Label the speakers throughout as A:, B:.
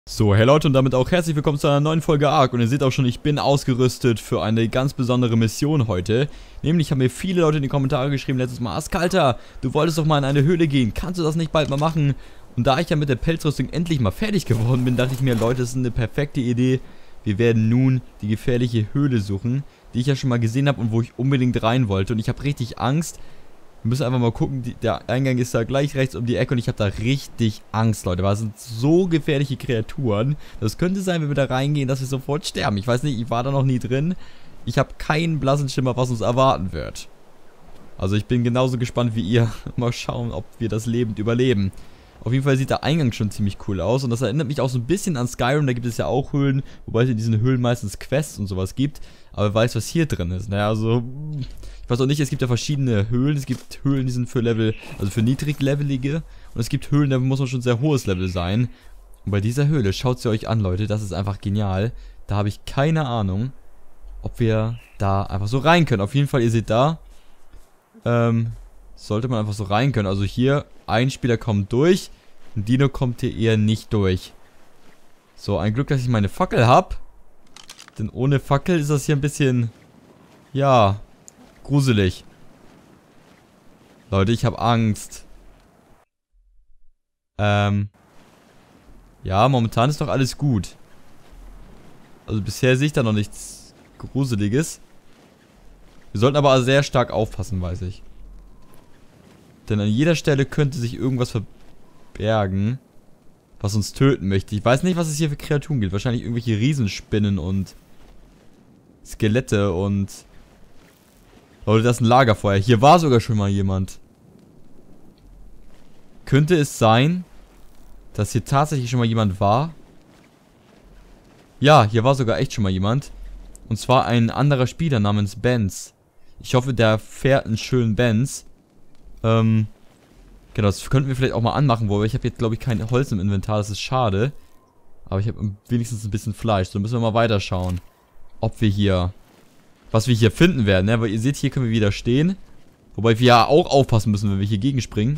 A: So, hey Leute und damit auch herzlich willkommen zu einer neuen Folge Ark. Und ihr seht auch schon, ich bin ausgerüstet für eine ganz besondere Mission heute. Nämlich haben mir viele Leute in die Kommentare geschrieben letztes Mal: Askalter, du wolltest doch mal in eine Höhle gehen, kannst du das nicht bald mal machen? Und da ich ja mit der Pelzrüstung endlich mal fertig geworden bin, dachte ich mir, Leute, das ist eine perfekte Idee. Wir werden nun die gefährliche Höhle suchen, die ich ja schon mal gesehen habe und wo ich unbedingt rein wollte. Und ich habe richtig Angst. Wir müssen einfach mal gucken, der Eingang ist da gleich rechts um die Ecke und ich habe da richtig Angst, Leute, weil es sind so gefährliche Kreaturen. Das könnte sein, wenn wir da reingehen, dass wir sofort sterben. Ich weiß nicht, ich war da noch nie drin. Ich habe keinen blassen Schimmer, was uns erwarten wird. Also ich bin genauso gespannt wie ihr. Mal schauen, ob wir das lebend überleben. Auf jeden Fall sieht der Eingang schon ziemlich cool aus und das erinnert mich auch so ein bisschen an Skyrim. Da gibt es ja auch Höhlen, wobei es in diesen Höhlen meistens Quests und sowas gibt. Aber wer weiß, was hier drin ist. Naja, also ich weiß auch nicht, es gibt ja verschiedene Höhlen. Es gibt Höhlen, die sind für Level, also für niedriglevelige. Und es gibt Höhlen, da muss man schon sehr hohes Level sein. Und bei dieser Höhle, schaut sie euch an, Leute, das ist einfach genial. Da habe ich keine Ahnung, ob wir da einfach so rein können. Auf jeden Fall, ihr seht da, sollte man einfach so rein können. Also hier, ein Spieler kommt durch, ein Dino kommt hier eher nicht durch. So, ein Glück, dass ich meine Fackel habe. Denn ohne Fackel ist das hier ein bisschen, ja, gruselig. Leute, ich habe Angst. Ja, momentan ist doch alles gut. Also bisher sehe ich da noch nichts Gruseliges. Wir sollten aber sehr stark aufpassen, weiß ich. Denn an jeder Stelle könnte sich irgendwas verbergen, was uns töten möchte. Ich weiß nicht, was es hier für Kreaturen gibt. Wahrscheinlich irgendwelche Riesenspinnen und Skelette und... Leute, das ist ein Lagerfeuer. Hier war sogar schon mal jemand. Könnte es sein, dass hier tatsächlich schon mal jemand war? Ja, hier war sogar echt schon mal jemand. Und zwar ein anderer Spieler namens Benz. Ich hoffe, der fährt einen schönen Benz. Genau, das könnten wir vielleicht auch mal anmachen, wobei ich habe jetzt, glaube ich, kein Holz im Inventar, das ist schade. Aber ich habe wenigstens ein bisschen Fleisch, so müssen wir mal weiterschauen, ob wir hier, was wir hier finden werden, ne? Weil ihr seht, hier können wir wieder stehen. Wobei wir ja auch aufpassen müssen, wenn wir hier gegenspringen.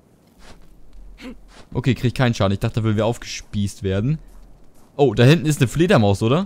A: Okay, krieg ich keinen Schaden, ich dachte, da würden wir aufgespießt werden. Oh, da hinten ist eine Fledermaus, oder?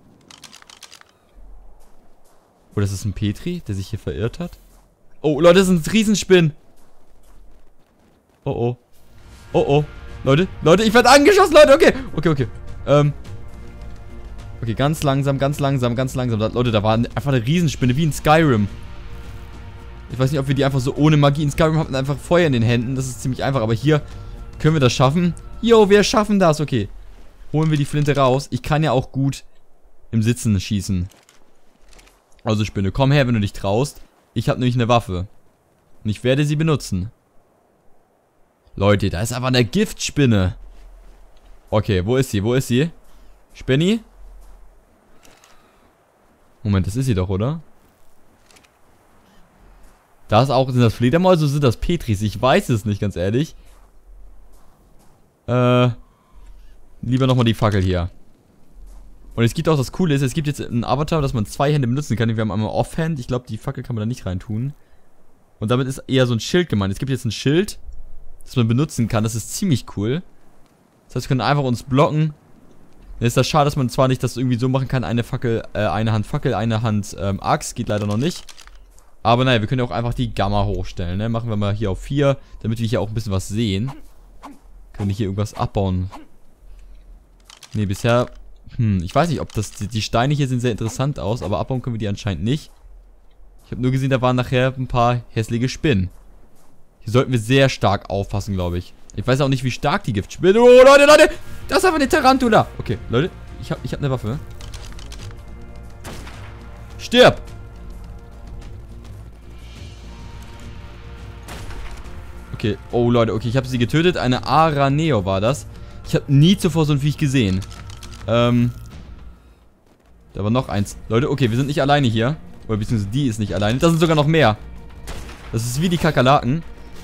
A: Oder ist das ein Petri, der sich hier verirrt hat? Oh, Leute, das sind Riesenspinnen. Oh, oh. Oh, oh. Leute, ich werde angeschossen, Leute. Okay. Okay, ganz langsam. Leute, da war einfach eine Riesenspinne, wie in Skyrim. Ich weiß nicht, ob wir die einfach so ohne Magie... In Skyrim hatten wir einfach Feuer in den Händen. Das ist ziemlich einfach. Aber hier können wir das schaffen. Jo, wir schaffen das. Okay. Holen wir die Flinte raus. Ich kann ja auch gut im Sitzen schießen. Also, Spinne, komm her, wenn du dich traust. Ich habe nämlich eine Waffe. Und ich werde sie benutzen. Leute, da ist einfach eine Giftspinne. Okay, wo ist sie? Spinni? Moment, das ist sie doch, oder? Da ist auch, sind das Fledermäuse oder sind das Petris? Ich weiß es nicht, ganz ehrlich. Lieber nochmal die Fackel hier. Und es gibt auch das Coole ist, es gibt jetzt einen Avatar, dass man 2 Hände benutzen kann. Wir haben einmal Offhand. Ich glaube, die Fackel kann man da nicht reintun. Und damit ist eher so ein Schild gemeint. Es gibt jetzt ein Schild, das man benutzen kann. Das ist ziemlich cool. Das heißt, wir können einfach uns blocken. Dann ist das schade, dass man zwar nicht das irgendwie so machen kann. Eine Hand Fackel, eine Hand Axt. Geht leider noch nicht. Aber naja, wir können ja auch einfach die Gamma hochstellen. Ne? Machen wir mal hier auf 4, damit wir hier auch ein bisschen was sehen. Können wir hier irgendwas abbauen? Ne, bisher... ich weiß nicht, ob das... Die Steine hier sehen sehr interessant aus, aber abbauen können wir die anscheinend nicht. Ich habe nur gesehen, da waren nachher ein paar hässliche Spinnen. Hier sollten wir sehr stark aufpassen, glaube ich. Ich weiß auch nicht, wie stark die Giftspinnen... Oh, Leute! Das ist einfach eine Tarantula! Okay, Leute, ich hab eine Waffe. Stirb! Okay, oh Leute, okay, ich habe sie getötet. Eine Araneo war das. Ich habe nie zuvor so ein Viech gesehen. Da war noch eins. Leute, okay, wir sind nicht alleine hier. Oder beziehungsweise die ist nicht alleine. Da sind sogar noch mehr. Das ist wie die Kakerlaken.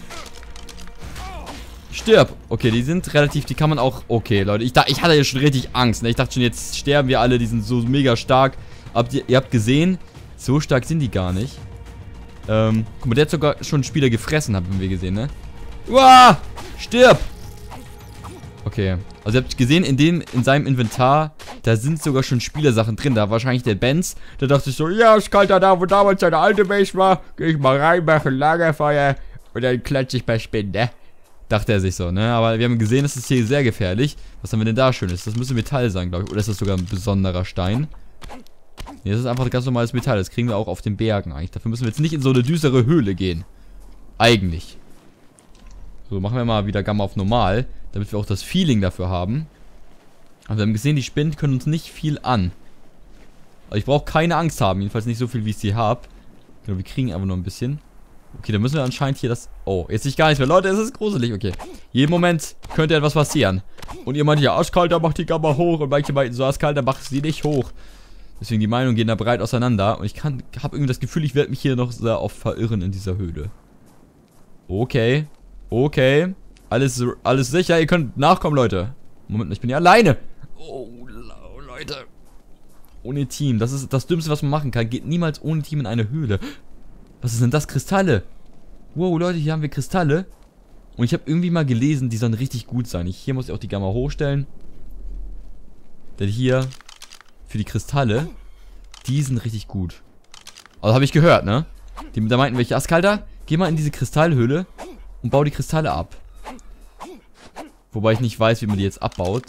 A: Stirb. Okay, die sind relativ, die kann man auch... Okay, Leute, ich hatte ja schon richtig Angst, ne? Ich dachte schon, jetzt sterben wir alle, die sind so mega stark. Aber ihr habt gesehen, so stark sind die gar nicht. Guck mal, der hat sogar schon einen Spieler gefressen, haben wir gesehen, ne? Uah! Stirb! Okay, Also ihr habt gesehen, in seinem Inventar, da sind sogar schon Spielersachen drin. Da war wahrscheinlich der Benz, der dachte sich so, ja, ist kalter da, wo damals seine alte Base war. Geh ich mal rein, mache ein Lagerfeuer und dann klatsche ich bei Spinde. Dachte er sich so, ne? Aber wir haben gesehen, das ist hier sehr gefährlich. Was haben wir denn da Schönes? Das müsste Metall sein, glaube ich. Oder ist das sogar ein besonderer Stein? Ne, das ist einfach ganz normales Metall. Das kriegen wir auch auf den Bergen eigentlich. Dafür müssen wir jetzt nicht in so eine düstere Höhle gehen. Eigentlich. So, machen wir mal wieder Gamma auf normal, damit wir auch das Feeling dafür haben. Aber wir haben gesehen, die Spinnen können uns nicht viel an. Also ich brauche keine Angst haben, jedenfalls nicht so viel, wie ich sie habe. Genau, wir kriegen aber nur ein bisschen. Okay, dann müssen wir anscheinend hier das... Oh, jetzt nicht gar nichts mehr. Leute, es ist gruselig. Okay. Jeden Moment könnte etwas passieren. Und ihr meint ja, Aschkalter macht die Gamma hoch. Und manche meinten so, Aschkalter macht sie nicht hoch. Deswegen die Meinungen gehen da breit auseinander. Und ich habe irgendwie das Gefühl, ich werde mich hier noch sehr oft verirren in dieser Höhle. Okay. Okay. Alles sicher. Ihr könnt nachkommen, Leute. Moment, ich bin ja alleine. Oh, Leute. Ohne Team. Das ist das Dümmste, was man machen kann. Geht niemals ohne Team in eine Höhle. Was ist denn das? Kristalle. Wow, Leute, hier haben wir Kristalle. Und ich habe irgendwie mal gelesen, die sollen richtig gut sein. Hier muss ich auch die Gamma hochstellen. Denn hier, für die Kristalle, die sind richtig gut. Also habe ich gehört, ne? Da meinten welche, Aschkalter, geh mal in diese Kristallhöhle und bau die Kristalle ab. Wobei ich nicht weiß, wie man die jetzt abbaut.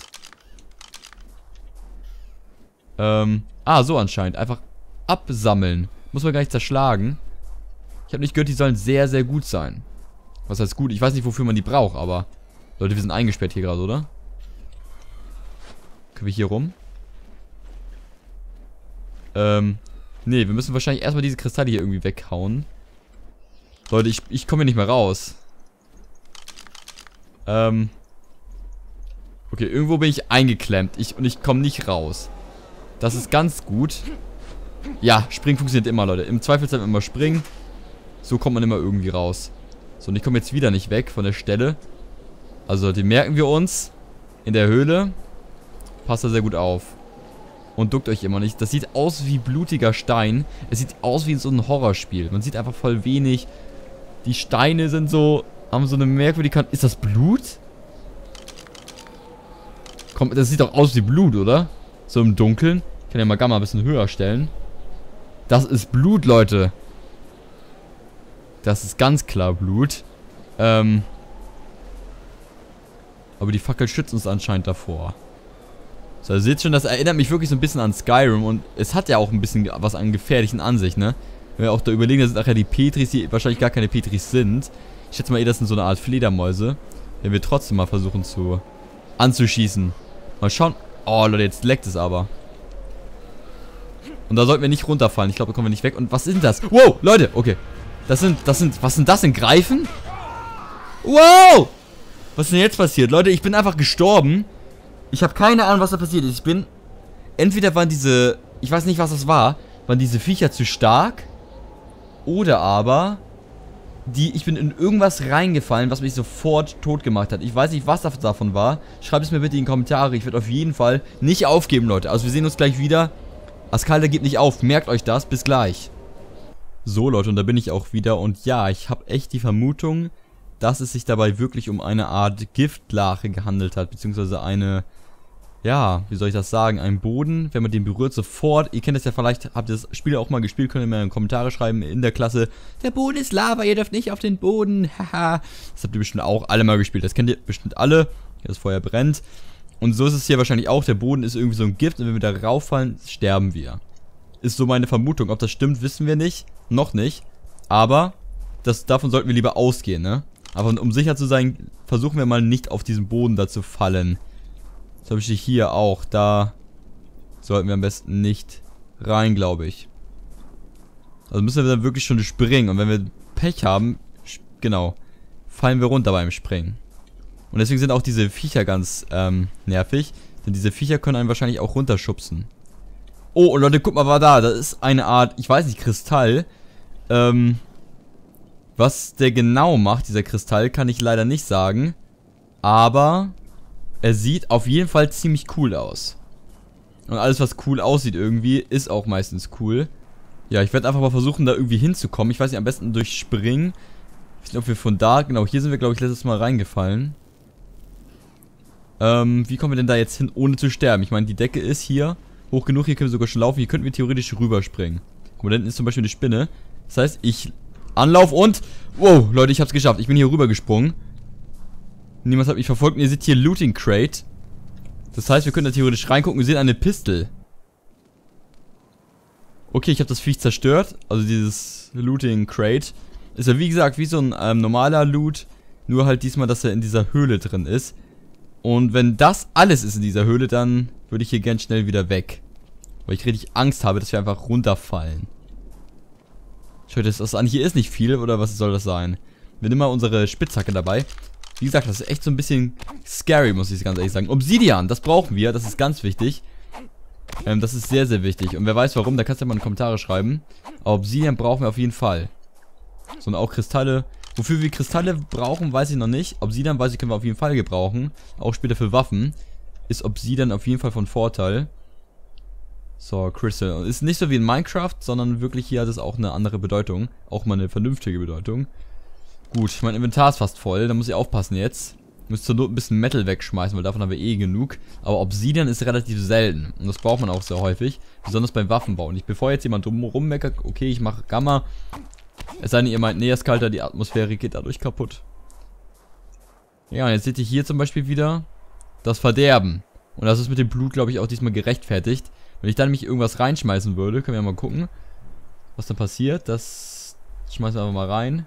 A: So anscheinend. Einfach absammeln. Muss man gar nicht zerschlagen. Ich habe nicht gehört, die sollen sehr, sehr gut sein. Was heißt gut? Ich weiß nicht, wofür man die braucht, aber... Leute, wir sind eingesperrt hier gerade, oder? Können wir hier rum? Nee, wir müssen wahrscheinlich erstmal diese Kristalle hier irgendwie weghauen. Leute, ich komme hier nicht mehr raus. Okay, irgendwo bin ich eingeklemmt. Und ich komme nicht raus. Das ist ganz gut. Ja, springen funktioniert immer, Leute. Im Zweifelsfall immer springen. So kommt man immer irgendwie raus. So, und ich komme jetzt wieder nicht weg von der Stelle. Also, die merken wir uns. In der Höhle. Passt da sehr gut auf. Und duckt euch immer nicht. Das sieht aus wie blutiger Stein. Es sieht aus wie in so einem Horrorspiel. Man sieht einfach voll wenig. Die Steine sind so... Haben so eine merkwürdige... Ist das Blut? Komm, das sieht doch aus wie Blut, oder? So im Dunkeln. Ich kann ja mal Gamma ein bisschen höher stellen. Das ist Blut, Leute. Das ist ganz klar Blut. Aber die Fackel schützt uns anscheinend davor. So, ihr seht schon, das erinnert mich wirklich so ein bisschen an Skyrim. Und es hat ja auch ein bisschen was an gefährlichen an sich, ne? Wenn wir auch da überlegen, das sind nachher die Petris, die wahrscheinlich gar keine Petris sind. Ich schätze mal, das sind so eine Art Fledermäuse. Wenn wir trotzdem mal versuchen anzuschießen. Mal schauen. Oh, Leute, jetzt leckt es aber. Und da sollten wir nicht runterfallen. Ich glaube, da kommen wir nicht weg. Und was ist denn das? Wow, Leute, okay. Was sind das denn? Greifen? Wow! Was ist denn jetzt passiert? Leute, ich bin einfach gestorben. Ich habe keine Ahnung, was da passiert ist. Entweder waren diese... Ich weiß nicht, was das war. Waren diese Viecher zu stark? Oder aber... Ich bin in irgendwas reingefallen, was mich sofort tot gemacht hat. Ich weiß nicht, was das davon war. Schreibt es mir bitte in die Kommentare. Ich werde auf jeden Fall nicht aufgeben, Leute. Also wir sehen uns gleich wieder. Aschkalter gibt nicht auf. Merkt euch das. Bis gleich. So, Leute, und da bin ich auch wieder. Und ja, ich habe echt die Vermutung, dass es sich dabei wirklich um eine Art Giftlache gehandelt hat. Beziehungsweise eine... Ja, wie soll ich das sagen? Ein Boden, wenn man den berührt, sofort. Ihr kennt das ja vielleicht, habt ihr das Spiel auch mal gespielt, könnt ihr mir in die Kommentare schreiben in der Klasse. Der Boden ist Lava, ihr dürft nicht auf den Boden. Haha. Das habt ihr bestimmt auch alle mal gespielt. Das kennt ihr bestimmt alle. Das Feuer brennt. Und so ist es hier wahrscheinlich auch. Der Boden ist irgendwie so ein Gift und wenn wir da rauffallen, sterben wir. Ist so meine Vermutung. Ob das stimmt, wissen wir nicht. Noch nicht. Aber davon sollten wir lieber ausgehen, ne? Aber um sicher zu sein, versuchen wir mal nicht auf diesen Boden da zu fallen. Das habe ich hier auch. Da sollten wir am besten nicht rein, glaube ich. Also müssen wir dann wirklich schon springen. Und wenn wir Pech haben, genau, fallen wir runter beim Springen. Und deswegen sind auch diese Viecher ganz nervig. Denn diese Viecher können einen wahrscheinlich auch runterschubsen. Oh, und Leute, guck mal, was da. Das ist eine Art, ich weiß nicht, Kristall. Was der genau macht, dieser Kristall, kann ich leider nicht sagen. Aber... Er sieht auf jeden Fall ziemlich cool aus. Und alles, was cool aussieht irgendwie, ist auch meistens cool. Ja, ich werde einfach mal versuchen, da irgendwie hinzukommen. Ich weiß nicht, am besten durch Springen. Ich weiß nicht, ob wir von da... Genau, hier sind wir, glaube ich, letztes Mal reingefallen. Wie kommen wir denn da jetzt hin, ohne zu sterben? Ich meine, die Decke ist hier hoch genug. Hier können wir sogar schon laufen. Hier könnten wir theoretisch rüberspringen. Guck mal, da hinten ist zum Beispiel eine Spinne. Das heißt, ich Anlauf und... Wow, Leute, ich hab's geschafft. Ich bin hier rübergesprungen. Niemand hat mich verfolgt. Und ihr seht hier Looting Crate. Das heißt, wir können da theoretisch reingucken. Wir sehen eine Pistole. Okay, ich habe das Viech zerstört. Also dieses Looting Crate. Ist ja wie gesagt wie so ein normaler Loot. Nur halt diesmal, dass er in dieser Höhle drin ist. Und wenn das alles ist in dieser Höhle, dann würde ich hier ganz schnell wieder weg. Weil ich richtig Angst habe, dass wir einfach runterfallen. Schaut das an. Hier ist nicht viel, oder was soll das sein? Wir nehmen mal unsere Spitzhacke dabei. Wie gesagt, das ist echt so ein bisschen scary, muss ich ganz ehrlich sagen. Obsidian, das brauchen wir. Das ist ganz wichtig. Das ist sehr, sehr wichtig. Und wer weiß warum, da kannst du ja mal in die Kommentare schreiben. Aber Obsidian brauchen wir auf jeden Fall. So, und auch Kristalle. Wofür wir Kristalle brauchen, weiß ich noch nicht. Obsidian, weiß ich, können wir auf jeden Fall gebrauchen. Auch später für Waffen. Ist Obsidian auf jeden Fall von Vorteil. So, Crystal. Und ist nicht so wie in Minecraft, sondern wirklich hier hat es auch eine andere Bedeutung. Auch mal eine vernünftige Bedeutung. Gut, mein Inventar ist fast voll. Da muss ich aufpassen jetzt. Ich muss zur Not ein bisschen Metal wegschmeißen, weil davon haben wir eh genug. Aber Obsidian ist relativ selten. Und das braucht man auch sehr häufig. Besonders beim Waffenbau. Und bevor jetzt jemand rummeckert, okay, ich mache Gamma. Es sei denn, ihr meint, nee, es ist kalter, die Atmosphäre geht dadurch kaputt. Ja, und jetzt seht ihr hier zum Beispiel wieder das Verderben. Und das ist mit dem Blut, glaube ich, auch diesmal gerechtfertigt. Wenn ich da nämlich irgendwas reinschmeißen würde, können wir ja mal gucken, was dann passiert. Das schmeißen wir einfach mal rein.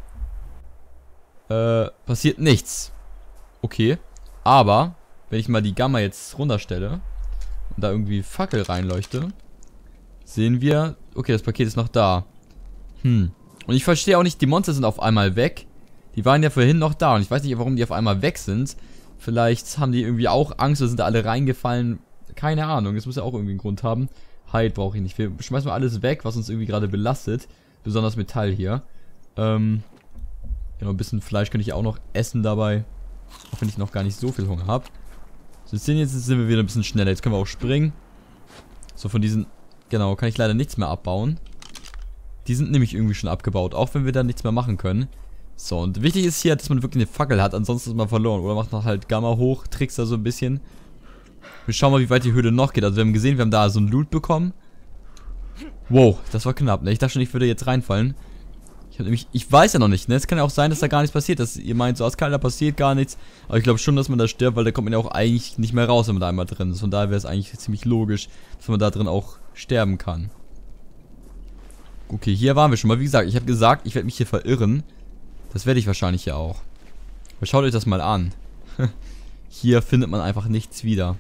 A: Passiert nichts. Okay. Aber, wenn ich mal die Gamma jetzt runterstelle und da irgendwie Fackel reinleuchte, sehen wir, okay, das Paket ist noch da. Und ich verstehe auch nicht, die Monster sind auf einmal weg. Die waren ja vorhin noch da und ich weiß nicht, warum die auf einmal weg sind. Vielleicht haben die irgendwie auch Angst oder sind da alle reingefallen. Keine Ahnung, das muss ja auch irgendwie einen Grund haben. Hide brauche ich nicht. Wir schmeißen mal alles weg, was uns irgendwie gerade belastet. Besonders Metall hier. Genau, ein bisschen Fleisch könnte ich auch noch essen dabei. Auch wenn ich noch gar nicht so viel Hunger habe. So, jetzt sind wir wieder ein bisschen schneller. Jetzt können wir auch springen. So, von diesen... Genau, kann ich leider nichts mehr abbauen. Die sind nämlich irgendwie schon abgebaut, auch wenn wir da nichts mehr machen können. So, und wichtig ist hier, dass man wirklich eine Fackel hat, ansonsten ist man verloren. Oder macht noch halt Gamma hoch, trickst da so ein bisschen. Wir schauen mal, wie weit die Höhle noch geht. Also wir haben gesehen, wir haben da so ein Loot bekommen. Wow, das war knapp, ne? Ich dachte schon, ich würde jetzt reinfallen. Ich weiß ja noch nicht, ne? Es kann ja auch sein, dass da gar nichts passiert. Dass ihr meint, so als Kalter passiert gar nichts. Aber ich glaube schon, dass man da stirbt, weil da kommt man ja auch eigentlich nicht mehr raus, wenn man da einmal drin ist. Von daher wäre es eigentlich ziemlich logisch, dass man da drin auch sterben kann. Okay, hier waren wir schon mal. Wie gesagt, ich habe gesagt, ich werde mich hier verirren. Das werde ich wahrscheinlich ja auch. Aber schaut euch das mal an. Hier findet man einfach nichts wieder.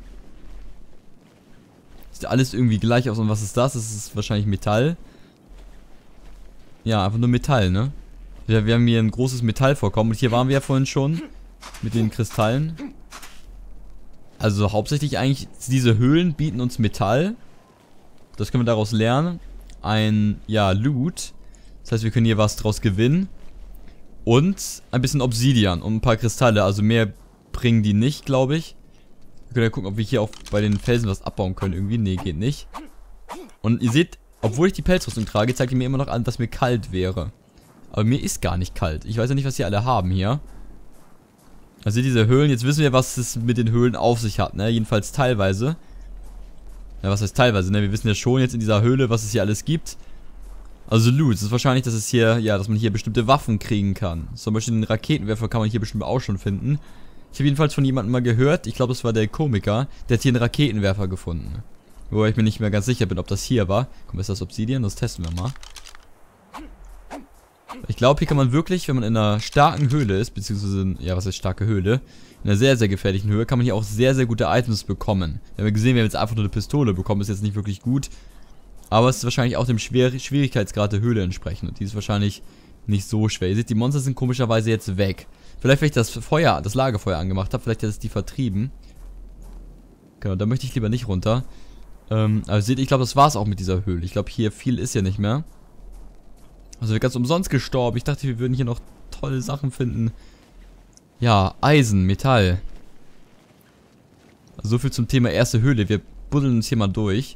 A: Sieht alles irgendwie gleich aus. Und was ist das? Das ist wahrscheinlich Metall. Ja, einfach nur Metall, ne? Wir haben hier ein großes Metallvorkommen. Und hier waren wir ja vorhin schon. Mit den Kristallen. Also hauptsächlich eigentlich, diese Höhlen bieten uns Metall. Das können wir daraus lernen. Ja, Loot. Das heißt, wir können hier was draus gewinnen. Und ein bisschen Obsidian und ein paar Kristalle. Also mehr bringen die nicht, glaube ich. Wir können ja gucken, ob wir hier auch bei den Felsen was abbauen können irgendwie. Nee, geht nicht. Und ihr seht, obwohl ich die Pelzrüstung trage, zeigt ihr mir immer noch an, dass mir kalt wäre. Aber mir ist gar nicht kalt. Ich weiß ja nicht, was die alle haben hier. Also diese Höhlen, jetzt wissen wir, was es mit den Höhlen auf sich hat, ne? Jedenfalls teilweise. Ja, was heißt teilweise, ne? Wir wissen ja schon jetzt in dieser Höhle, was es hier alles gibt. Also Loot, es ist wahrscheinlich, dass es hier, ja, dass man hier bestimmte Waffen kriegen kann. Zum Beispiel den Raketenwerfer kann man hier bestimmt auch schon finden. Ich habe jedenfalls von jemandem mal gehört, ich glaube, das war der Komiker, der hat hier einen Raketenwerfer gefunden. Wobei ich mir nicht mehr ganz sicher bin, ob das hier war. Komm, ist das Obsidian? Das testen wir mal. Ich glaube, hier kann man wirklich, wenn man in einer starken Höhle ist, beziehungsweise, ja, was heißt starke Höhle? In einer sehr, sehr gefährlichen Höhe, kann man hier auch sehr, sehr gute Items bekommen. Wir haben gesehen, wir haben jetzt einfach nur eine Pistole bekommen, ist jetzt nicht wirklich gut. Aber es ist wahrscheinlich auch dem Schwierigkeitsgrad der Höhle entsprechend. Und die ist wahrscheinlich nicht so schwer. Ihr seht, die Monster sind komischerweise jetzt weg. Vielleicht, weil ich das Lagerfeuer angemacht habe, vielleicht hat es die vertrieben. Genau, da möchte ich lieber nicht runter. Aber seht, ich glaube, das war es auch mit dieser Höhle. Ich glaube, hier viel ist ja nicht mehr. Also wir sind ganz umsonst gestorben. Ich dachte, wir würden hier noch tolle Sachen finden. Ja, Eisen, Metall. Also so viel zum Thema erste Höhle. Wir buddeln uns hier mal durch.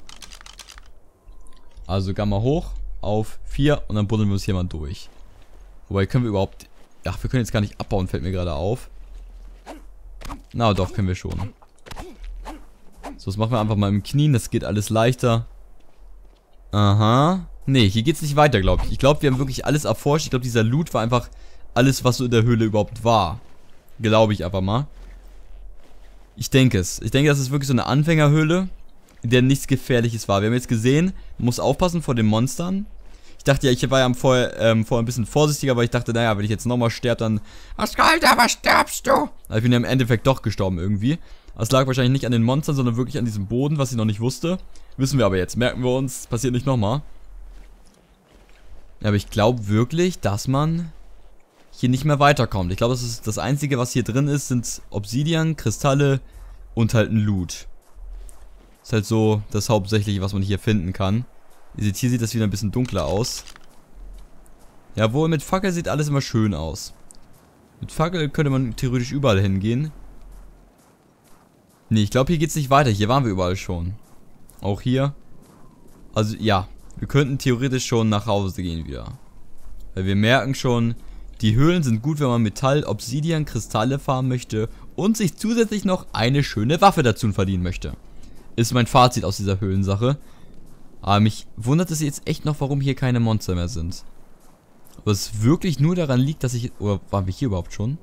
A: Also Gamma hoch auf 4 und dann buddeln wir uns hier mal durch. Wobei können wir überhaupt... Ach, wir können jetzt gar nicht abbauen, fällt mir gerade auf. Na doch, können wir schon. So, das machen wir einfach mal im Knien. Das geht alles leichter. Aha. Nee, hier geht's nicht weiter, glaube ich. Ich glaube, wir haben wirklich alles erforscht. Ich glaube, dieser Loot war einfach alles, was so in der Höhle überhaupt war. Glaube ich einfach mal. Ich denke es. Ich denke, das ist wirklich so eine Anfängerhöhle, in der nichts Gefährliches war. Wir haben jetzt gesehen, man muss aufpassen vor den Monstern. Ich dachte ja, ich war ja vorher ein bisschen vorsichtiger, weil ich dachte, naja, wenn ich jetzt nochmal sterbe, dann... Askalter, was stirbst du? Aber ich bin ja im Endeffekt doch gestorben irgendwie. Das lag wahrscheinlich nicht an den Monstern, sondern wirklich an diesem Boden, was ich noch nicht wusste. Wissen wir aber jetzt. Merken wir uns, passiert nicht nochmal. Ja, aber ich glaube wirklich, dass man hier nicht mehr weiterkommt. Ich glaube, das ist das Einzige, was hier drin ist, sind Obsidian, Kristalle und halt ein Loot. Ist halt so das Hauptsächliche, was man hier finden kann. Ihr seht, hier sieht das wieder ein bisschen dunkler aus. Jawohl, mit Fackel sieht alles immer schön aus. Mit Fackel könnte man theoretisch überall hingehen. Nee, ich glaube, hier geht's nicht weiter. Hier waren wir überall schon. Auch hier. Also, ja. Wir könnten theoretisch schon nach Hause gehen wieder. Weil wir merken schon, die Höhlen sind gut, wenn man Metall, Obsidian, Kristalle farmen möchte und sich zusätzlich noch eine schöne Waffe dazu verdienen möchte. Ist mein Fazit aus dieser Höhlensache. Aber mich wundert es jetzt echt noch, warum hier keine Monster mehr sind. Ob es wirklich nur daran liegt, dass ich... Oder waren wir hier überhaupt schon?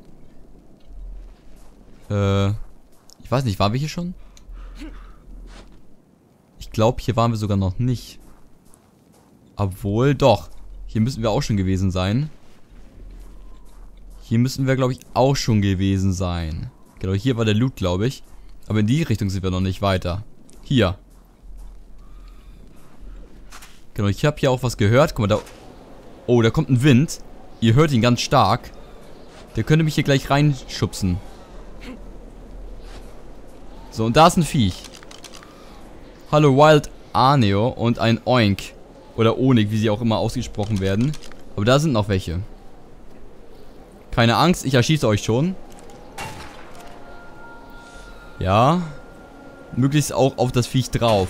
A: Ich weiß nicht, waren wir hier schon? Ich glaube, hier waren wir sogar noch nicht. Obwohl, doch. Hier müssen wir auch schon gewesen sein. Hier müssen wir, glaube ich, auch schon gewesen sein. Genau, hier war der Loot, glaube ich. Aber in die Richtung sind wir noch nicht weiter. Hier. Genau, ich habe hier auch was gehört. Guck mal, da... Oh, da kommt ein Wind. Ihr hört ihn ganz stark. Der könnte mich hier gleich reinschubsen. So, und da ist ein Viech. Hallo, Wild Arneo und ein Oink. Oder Onik, wie sie auch immer ausgesprochen werden. Aber da sind noch welche. Keine Angst, ich erschieße euch schon. Ja. Möglichst auch auf das Viech drauf.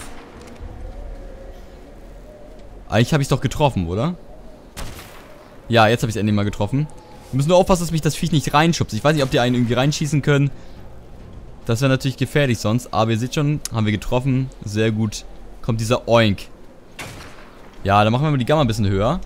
A: Eigentlich habe ich es doch getroffen, oder? Ja, jetzt habe ich es endlich mal getroffen. Wir müssen nur aufpassen, dass mich das Viech nicht reinschubst. Ich weiß nicht, ob die einen irgendwie reinschießen können. Das wäre natürlich gefährlich sonst. Aber ihr seht schon, haben wir getroffen. Sehr gut. Kommt dieser Oink. Ja, dann machen wir mal die Gamma ein bisschen höher.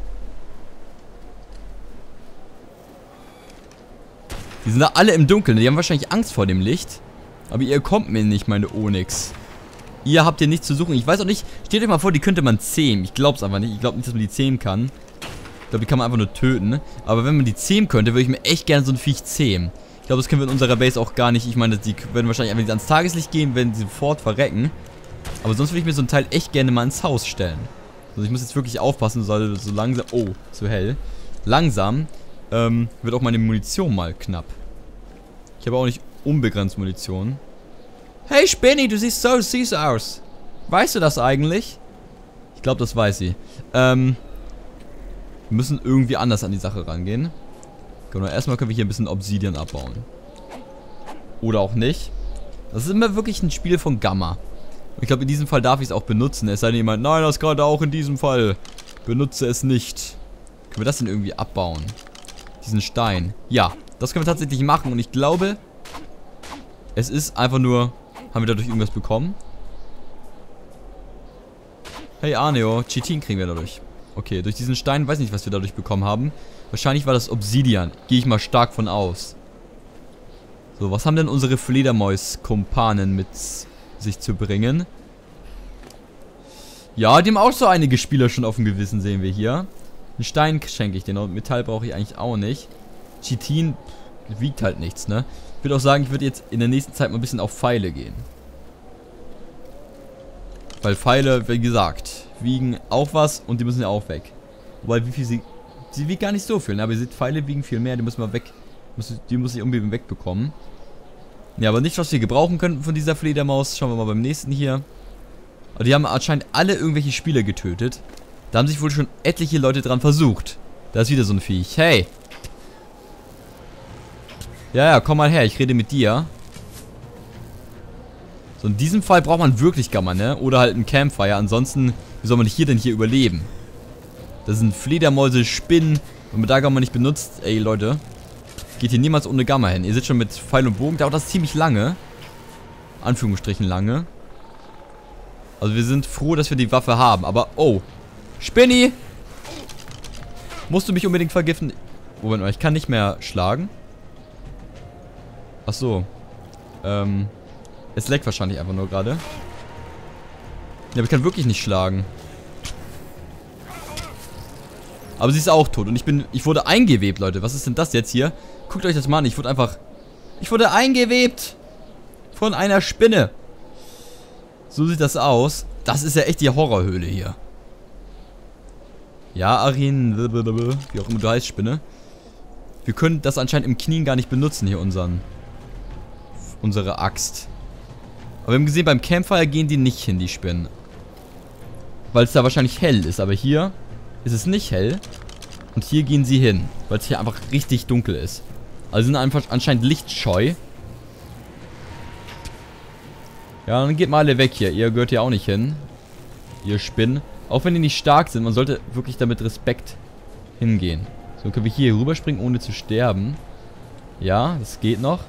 A: Die sind da alle im Dunkeln. Die haben wahrscheinlich Angst vor dem Licht. Aber ihr kommt mir nicht, meine Onyx. Ihr habt hier nichts zu suchen. Ich weiß auch nicht. Stellt euch mal vor, die könnte man zähmen. Ich glaube es einfach nicht. Ich glaube nicht, dass man die zähmen kann. Ich glaube, die kann man einfach nur töten. Aber wenn man die zähmen könnte, würde ich mir echt gerne so ein Viech zähmen. Ich glaube, das können wir in unserer Base auch gar nicht. Ich meine, die werden wahrscheinlich einfach ans Tageslicht gehen, werden sie sofort verrecken. Aber sonst würde ich mir so ein Teil echt gerne mal ins Haus stellen. Also ich muss jetzt wirklich aufpassen, so langsam... Oh, zu hell. Langsam wird auch meine Munition mal knapp. Ich habe auch nicht unbegrenzt Munition. Hey Spinny, du siehst so süß aus. Weißt du das eigentlich? Ich glaube, das weiß sie. Wir müssen irgendwie anders an die Sache rangehen. Genau, erstmal können wir hier ein bisschen Obsidian abbauen. Oder auch nicht. Das ist immer wirklich ein Spiel von Gamma. Ich glaube, in diesem Fall darf ich es auch benutzen. Es sei denn jemand, nein, das gerade auch in diesem Fall. Benutze es nicht. Können wir das denn irgendwie abbauen? Diesen Stein. Ja, das können wir tatsächlich machen. Und ich glaube, es ist einfach nur... Haben wir dadurch irgendwas bekommen? Hey Arneo, Chitin kriegen wir dadurch. Okay, durch diesen Stein, weiß nicht, was wir dadurch bekommen haben. Wahrscheinlich war das Obsidian. Gehe ich mal stark von aus. So, was haben denn unsere Fledermäus-Kumpanen mit sich zu bringen? Ja, die haben auch so einige Spieler schon auf dem Gewissen, sehen wir hier. Einen Stein schenke ich denen und Metall brauche ich eigentlich auch nicht. Chitin wiegt halt nichts, ne? Ich würde auch sagen, ich würde jetzt in der nächsten Zeit mal ein bisschen auf Pfeile gehen. Weil Pfeile, wie gesagt, wiegen auch was und die müssen ja auch weg. Wobei, wie viel sie wiegt gar nicht so viel, ne? Aber ihr seht, Pfeile wiegen viel mehr, die müssen wir weg. Die muss ich unbedingt wegbekommen. Ja, aber nicht, was wir gebrauchen könnten von dieser Fledermaus. Schauen wir mal beim nächsten hier. Aber die haben anscheinend alle irgendwelche Spieler getötet. Da haben sich wohl schon etliche Leute dran versucht. Da ist wieder so ein Viech. Hey! Ja, komm mal her, ich rede mit dir. So, in diesem Fall braucht man wirklich Gamma, ne? Oder halt ein Campfire. Ansonsten, wie soll man hier denn hier überleben? Das sind Fledermäuse, Spinnen. Wenn man da Gamma nicht benutzt, ey, Leute. Geht hier niemals ohne Gamma hin. Ihr seht schon, mit Pfeil und Bogen dauert das ziemlich lange. Anführungsstrichen lange. Also wir sind froh, dass wir die Waffe haben. Aber, oh. Spinni! Musst du mich unbedingt vergiften? Moment mal, ich kann nicht mehr schlagen. Ach so. Es leckt wahrscheinlich einfach nur gerade. Ja, aber ich kann wirklich nicht schlagen. Aber sie ist auch tot. Und ich wurde eingewebt, Leute. Was ist denn das jetzt hier? Guckt euch das mal an. Ich wurde eingewebt. Von einer Spinne. So sieht das aus. Das ist ja echt die Horrorhöhle hier. Ja, Arin, wie auch immer du heißt, Spinne. Wir können das anscheinend im Knien gar nicht benutzen hier, unsere Axt. Aber wir haben gesehen, beim Campfire gehen die nicht hin, die Spinnen. Weil es da wahrscheinlich hell ist. Aber hier ist es nicht hell. Und hier gehen sie hin. Weil es hier einfach richtig dunkel ist. Also sind einfach anscheinend lichtscheu. Ja, dann geht mal alle weg hier. Ihr gehört hier auch nicht hin. Ihr Spinnen. Auch wenn die nicht stark sind, man sollte wirklich damit Respekt hingehen. So, können wir hier rüberspringen, ohne zu sterben. Ja, das geht noch.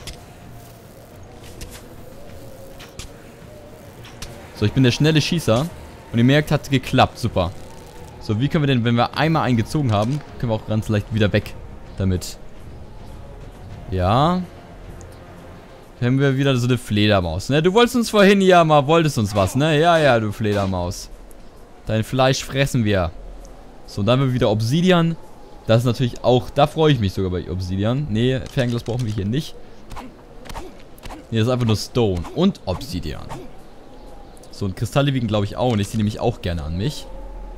A: So, ich bin der schnelle Schießer. Und ihr merkt, hat geklappt. Super. So, wie können wir denn, wenn wir einmal eingezogen haben, können wir auch ganz leicht wieder weg damit. Ja. Haben wir wieder so eine Fledermaus, ne? Du wolltest uns vorhin ja mal, wolltest uns was, ne? Ja, ja, du Fledermaus. Dein Fleisch fressen wir. So, und dann haben wir wieder Obsidian. Das ist natürlich auch, da freue ich mich sogar bei Obsidian. Ne, Fernglas brauchen wir hier nicht. Ne, das ist einfach nur Stone und Obsidian. So, und Kristalle wiegen, glaube ich, auch nicht. Die nehme ich auch gerne an mich.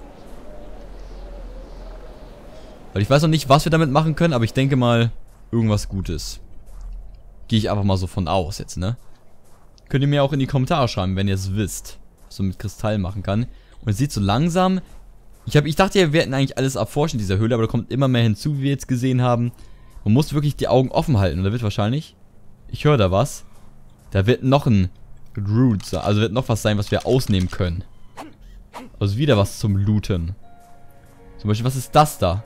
A: Weil ich weiß noch nicht, was wir damit machen können, aber ich denke mal, irgendwas Gutes. Gehe ich einfach mal so von aus jetzt, ne? Könnt ihr mir auch in die Kommentare schreiben, wenn ihr es wisst, was man mit Kristall machen kann. Und es sieht so langsam... Ich dachte ja, wir hätten eigentlich alles erforschen in dieser Höhle, aber da kommt immer mehr hinzu, wie wir jetzt gesehen haben. Man muss wirklich die Augen offen halten. Und da wird wahrscheinlich... Ich höre da was. Da wird noch ein Root sein. Also wird noch was sein, was wir ausnehmen können. Also wieder was zum Looten. Zum Beispiel, was ist das da?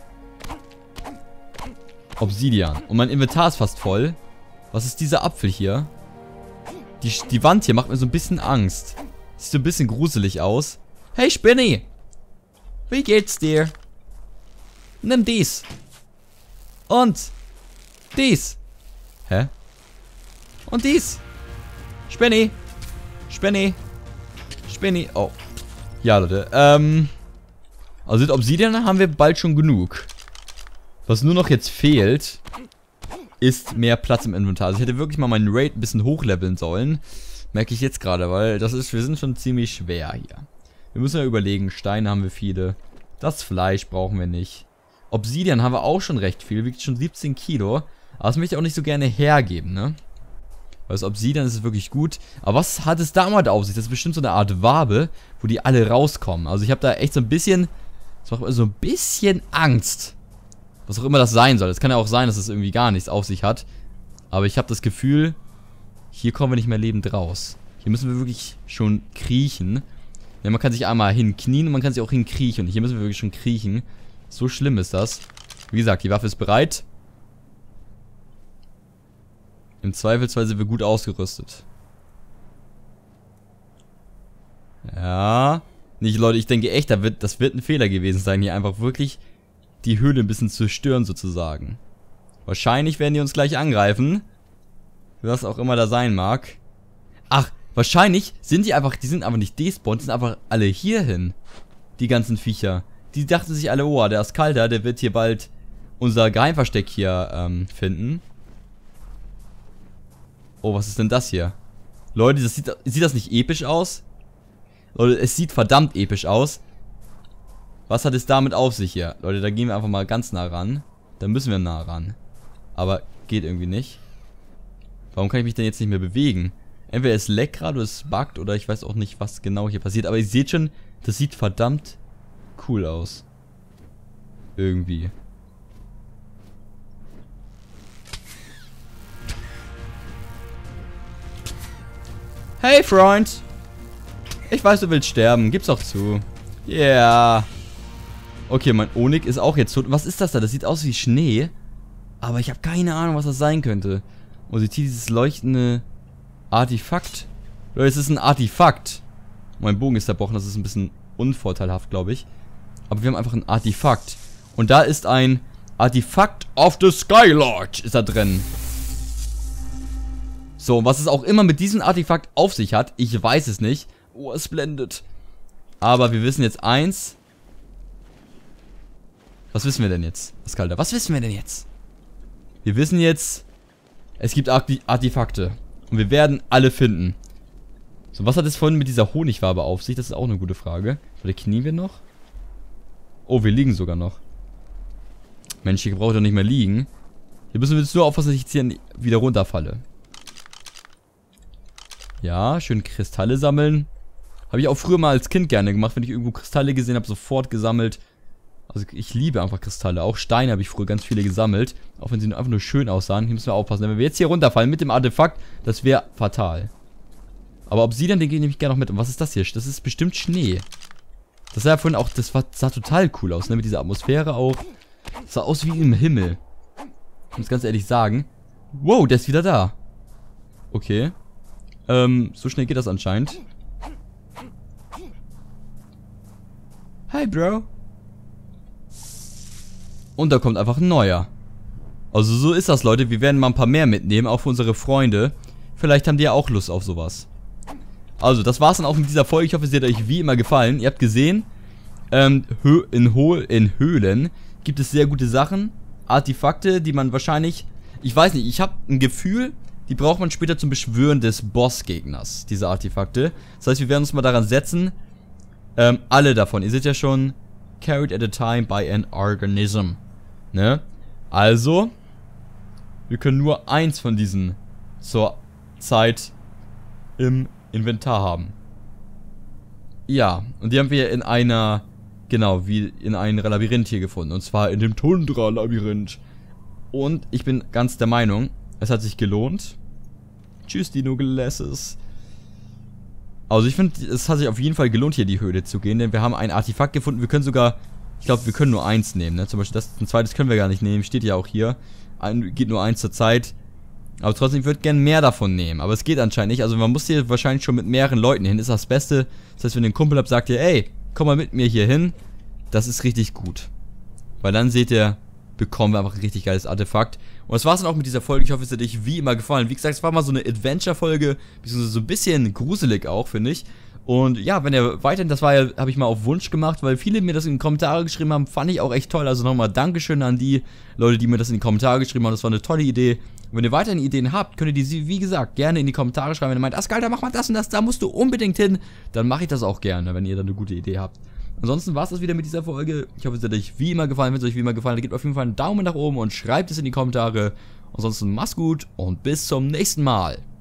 A: Obsidian. Und mein Inventar ist fast voll. Was ist dieser Apfel hier? Die Wand hier macht mir so ein bisschen Angst. Sieht so ein bisschen gruselig aus. Hey Spinni! Wie geht's dir? Nimm dies. Und dies. Hä? Und dies. Spinni. Spinni. Spinni. Oh. Ja, Leute. Also mit Obsidian haben wir bald schon genug. Was nur noch jetzt fehlt, ist mehr Platz im Inventar. Also ich hätte wirklich mal meinen Raid ein bisschen hochleveln sollen. Merke ich jetzt gerade, weil wir sind schon ziemlich schwer hier. Wir müssen ja überlegen, Steine haben wir viele. Das Fleisch brauchen wir nicht. Obsidian haben wir auch schon recht viel, wiegt schon 17 Kilo. Aber das möchte ich auch nicht so gerne hergeben, ne? Weil das Obsidian ist wirklich gut. Aber was hat es damals auf sich? Das ist bestimmt so eine Art Wabe, wo die alle rauskommen. Also ich habe da echt so ein bisschen, das macht mir so ein bisschen Angst. Was auch immer das sein soll. Es kann ja auch sein, dass es irgendwie gar nichts auf sich hat. Aber ich habe das Gefühl, hier kommen wir nicht mehr lebend raus. Hier müssen wir wirklich schon kriechen. Ja, man kann sich einmal hinknien und man kann sich auch hinkriechen. Und hier müssen wir wirklich schon kriechen. So schlimm ist das. Wie gesagt, die Waffe ist bereit. Im Zweifelsfall sind wir gut ausgerüstet. Ja. Nicht, Leute, ich denke echt, das wird ein Fehler gewesen sein, hier einfach wirklich die Höhle ein bisschen zu stören, sozusagen. Wahrscheinlich werden die uns gleich angreifen. Was auch immer da sein mag. Ach, wahrscheinlich sind die einfach nicht despawned, die sind einfach alle hierhin. Die ganzen Viecher. Die dachten sich alle, oh, der Askalter, der wird hier bald unser Geheimversteck hier finden. Oh, was ist denn das hier? Leute, sieht das nicht episch aus? Leute, es sieht verdammt episch aus. Was hat es damit auf sich hier? Leute, da gehen wir einfach mal ganz nah ran. Da müssen wir nah ran. Aber geht irgendwie nicht. Warum kann ich mich denn jetzt nicht mehr bewegen? Entweder es leckt gerade oder es buggt oder ich weiß auch nicht, was genau hier passiert. Aber ihr seht schon, das sieht verdammt cool aus. Irgendwie. Hey, Freund! Ich weiß, du willst sterben. Gib's auch zu. Yeah. Okay, mein Onik ist auch jetzt tot. Was ist das da? Das sieht aus wie Schnee. Aber ich habe keine Ahnung, was das sein könnte. Und sie zieht dieses leuchtende Artefakt. Leute, es ist ein Artefakt. Mein Bogen ist zerbrochen, das ist ein bisschen unvorteilhaft, glaube ich. Aber wir haben einfach ein Artefakt. Und da ist ein Artefakt of the Skylord ist da drin. So, und was es auch immer mit diesem Artefakt auf sich hat, ich weiß es nicht. Oh, es blendet. Aber wir wissen jetzt eins. Was wissen wir denn jetzt, Askalda? Was wissen wir denn jetzt? Wir wissen jetzt, es gibt Artefakte. Und wir werden alle finden. So, was hat es vorhin mit dieser Honigwabe auf sich? Das ist auch eine gute Frage. Oder knien wir noch? Oh, wir liegen sogar noch. Mensch, hier brauche ich doch nicht mehr liegen. Hier müssen wir jetzt nur aufpassen, dass ich jetzt hier wieder runterfalle. Ja, schön Kristalle sammeln. Habe ich auch früher mal als Kind gerne gemacht, wenn ich irgendwo Kristalle gesehen habe, sofort gesammelt. Also ich liebe einfach Kristalle. Auch Steine habe ich früher ganz viele gesammelt. Auch wenn sie einfach nur schön aussahen. Hier müssen wir aufpassen. Wenn wir jetzt hier runterfallen mit dem Artefakt, das wäre fatal. Aber ob sie dann, den gehe ich nämlich gerne noch mit. Und was ist das hier? Das ist bestimmt Schnee. Das sah ja vorhin auch, sah total cool aus, ne? Mit dieser Atmosphäre auch. Das sah aus wie im Himmel. Ich muss ganz ehrlich sagen. Wow, der ist wieder da. Okay. So schnell geht das anscheinend. Hi, Bro. Und da kommt einfach ein neuer. Also so ist das, Leute. Wir werden mal ein paar mehr mitnehmen, auch für unsere Freunde. Vielleicht haben die ja auch Lust auf sowas. Also, das war's dann auch mit dieser Folge. Ich hoffe, es hat euch wie immer gefallen. Ihr habt gesehen, in Höhlen gibt es sehr gute Sachen. Artefakte, die man wahrscheinlich... Ich weiß nicht, ich habe ein Gefühl, die braucht man später zum Beschwören des Bossgegners, diese Artefakte. Das heißt, wir werden uns mal daran setzen. Alle davon. Ihr seht ja schon, carried at a time by an organism. Ne? Also, wir können nur eins von diesen zur Zeit im Inventar haben. Ja, und die haben wir in einer, genau, wie in einem Labyrinth hier gefunden. Und zwar in dem Tundra-Labyrinth. Und ich bin ganz der Meinung, es hat sich gelohnt. Tschüss, Dino Glasses. Also ich finde, es hat sich auf jeden Fall gelohnt, hier in die Höhle zu gehen, denn wir haben ein Artefakt gefunden. Wir können sogar, ich glaube, wir können nur eins nehmen, ne? Zum Beispiel das, ein zweites können wir gar nicht nehmen, steht ja auch hier. Geht nur eins zur Zeit. Aber trotzdem, ich würde gerne mehr davon nehmen. Aber es geht anscheinend nicht. Also man muss hier wahrscheinlich schon mit mehreren Leuten hin. Ist das Beste. Das heißt, wenn ihr einen Kumpel habt, sagt ihr, ey, komm mal mit mir hier hin. Das ist richtig gut. Weil dann seht ihr, bekommen wir einfach ein richtig geiles Artefakt. Und das war's dann auch mit dieser Folge. Ich hoffe, es hat euch wie immer gefallen. Wie gesagt, es war mal so eine Adventure-Folge. Beziehungsweise so ein bisschen gruselig auch, finde ich. Und ja, wenn ihr weiterhin, das war ja, habe ich mal auf Wunsch gemacht, weil viele mir das in die Kommentare geschrieben haben, fand ich auch echt toll. Also nochmal Dankeschön an die Leute, die mir das in die Kommentare geschrieben haben. Das war eine tolle Idee. Und wenn ihr weiterhin Ideen habt, könnt ihr die, wie gesagt, gerne in die Kommentare schreiben. Wenn ihr meint, Askalda, mach mal das und das, da musst du unbedingt hin, dann mache ich das auch gerne, wenn ihr dann eine gute Idee habt. Ansonsten war es das wieder mit dieser Folge. Ich hoffe, es hat euch wie immer gefallen. Wenn es euch wie immer gefallen hat, gebt auf jeden Fall einen Daumen nach oben und schreibt es in die Kommentare. Ansonsten macht's gut und bis zum nächsten Mal.